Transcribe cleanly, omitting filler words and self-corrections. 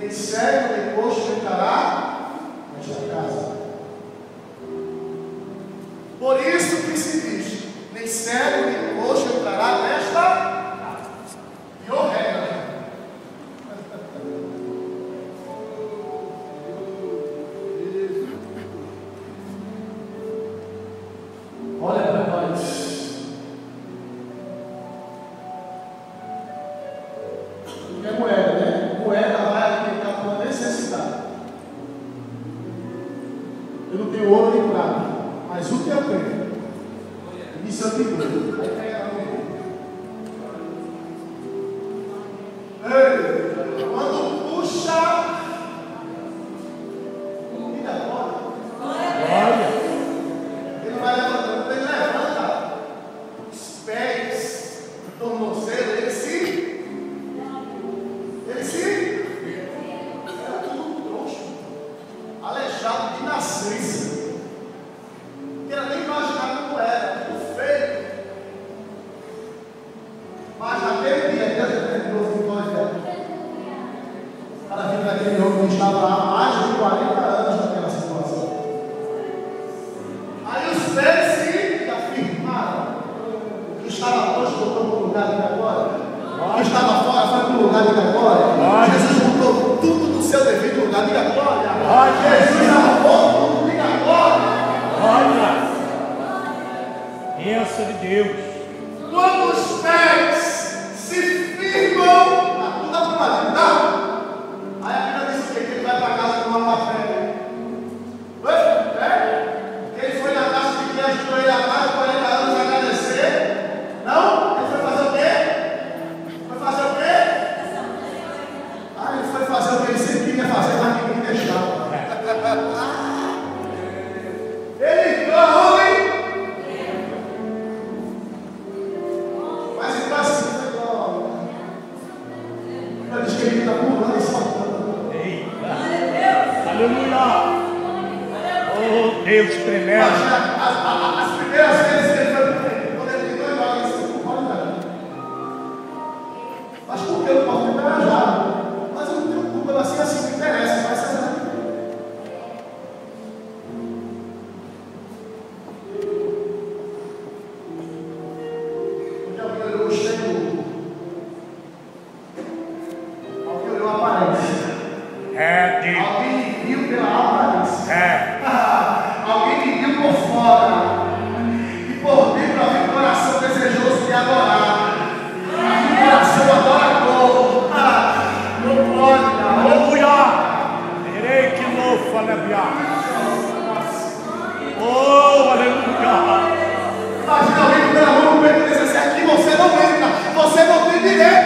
nem cego, nem coxo entrará nesta casa. Por isso que se diz, nem cego, nem coxo entrará nesta casa. E o regra. Olha para nós. É moeda, né? Moeda vai alimentar a tua necessidade. Eu não tenho ouro nem prata, mas o que eu tenho, isso eu tenho. Aí pega a mão. Ei, quando puxa, vida glória. Ele não vai levantando, ele levanta os pés, o tornozelo, ele era tudo troncho, aleijado de nascença. Não quero nem imaginar como era, tudo feio. Mas naquele dia, Deus determinou a vitória dela. Para vir daquele homem que estava lá há mais de 40 anos naquela situação. Aí os pés se afirmaram. O que estava longe voltou para o lugar de agora. O que estava fora foi para o lugar de glória. Jesus botou tudo no seu devido lugar. Diga glória. Jesus arrumou tudo. Diga glória. Glória. Bênção de Deus. Quando os pés se firmam na tua probabilidade, aí a Bíblia diz que ele vai para casa tomar uma fé. Ele foi na casa de quem ajudou ele há mais de 40 anos a agradecer. Não? Ele foi fazer o quê? Ele foi fazer o que ele sempre queria fazer, mas ninguém deixava. Ele entrou homem. Mas ele vai assim, foi glória. Ele diz que ele está pulando e saltando. Eita. Aleluia. Oh, Deus tremendo. As primeiras vezes que ele foi, quando ele tentou embora, ele disse: não pode dar. Mas por que eu não posso me encorajar? Mas eu não tenho culpa, eu nasci assim, me interessa, vai ser assim. Onde alguém olhou o cheiro, alguém olhou a aparência. Alguém me viu pela aparência. Alguém me viu por fora. E por dentro havia um coração desejoso de adorar. Havia um coração adorador. Não pode dar. Aleluia. Erei que louco, aleluia. Oh, aleluia. Imagina alguém que pela mão no peito e diz assim: aqui você não entra, você não tem direito.